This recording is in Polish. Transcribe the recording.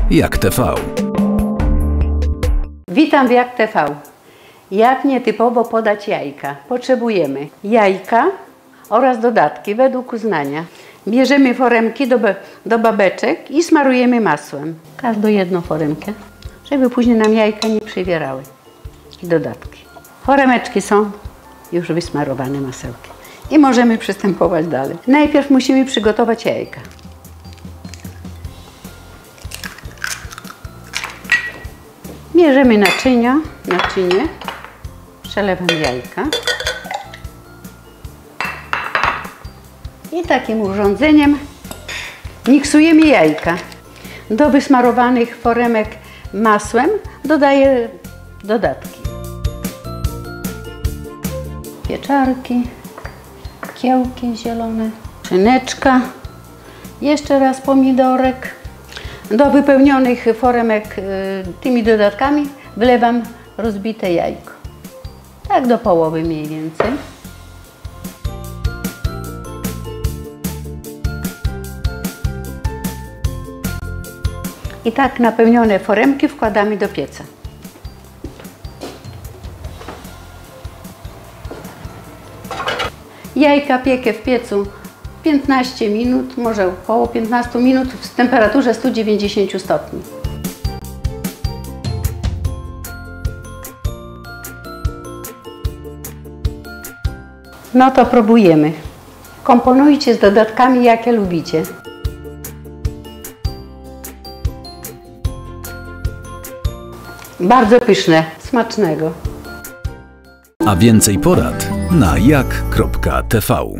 Jak TV. Witam w Jak TV. Jak nietypowo podać jajka? Potrzebujemy jajka oraz dodatki według uznania. Bierzemy foremki do babeczek i smarujemy masłem. Każdą jedną foremkę, żeby później nam jajka nie przywierały. I dodatki. Foremeczki są już wysmarowane masełkiem. I możemy przystępować dalej. Najpierw musimy przygotować jajka. Bierzemy naczynie, przelewam jajka i takim urządzeniem miksujemy jajka. Do wysmarowanych foremek masłem dodaję dodatki. Pieczarki, kiełki zielone, szyneczka, jeszcze raz pomidorek. Do wypełnionych foremek tymi dodatkami wlewam rozbite jajko. Tak do połowy mniej więcej. I tak napełnione foremki wkładamy do pieca. Jajka piekę w piecu 15 minut, może około 15 minut w temperaturze 190 stopni. No to próbujemy. Komponujcie z dodatkami, jakie lubicie. Bardzo pyszne, smacznego. A więcej porad na jak.tv.